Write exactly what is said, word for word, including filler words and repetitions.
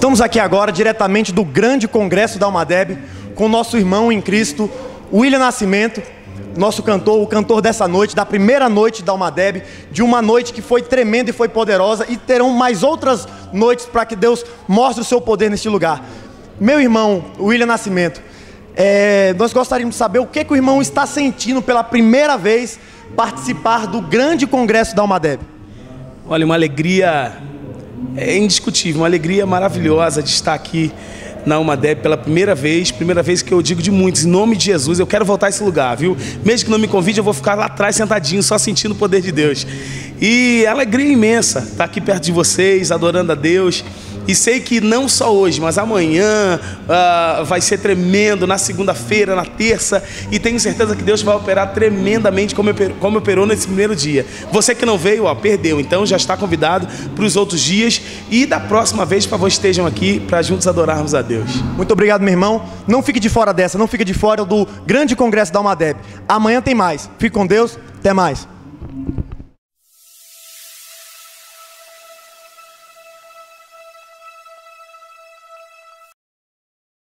Estamos aqui agora diretamente do grande congresso da Almadeb com nosso irmão em Cristo, William Nascimento, nosso cantor, o cantor dessa noite, da primeira noite da Almadeb, de uma noite que foi tremenda e foi poderosa, e terão mais outras noites para que Deus mostre o seu poder neste lugar. Meu irmão, William Nascimento, é, nós gostaríamos de saber o que, que o irmão está sentindo pela primeira vez participar do grande congresso da Almadeb. Olha, uma alegria é indiscutível, uma alegria maravilhosa de estar aqui na Almadeb pela primeira vez, primeira vez que eu digo de muitos, em nome de Jesus, eu quero voltar a esse lugar, viu? Mesmo que não me convide, eu vou ficar lá atrás sentadinho, só sentindo o poder de Deus. E alegria imensa estar aqui perto de vocês, adorando a Deus. E sei que não só hoje, mas amanhã uh, vai ser tremendo, na segunda-feira, na terça, e tenho certeza que Deus vai operar tremendamente como operou, como operou nesse primeiro dia. Você que não veio, ó, perdeu, então já está convidado para os outros dias, e da próxima vez, por favor, estejam aqui para juntos adorarmos a Deus. Muito obrigado, meu irmão. Não fique de fora dessa, não fique de fora do grande congresso da Almadeb. Amanhã tem mais. Fique com Deus, até mais.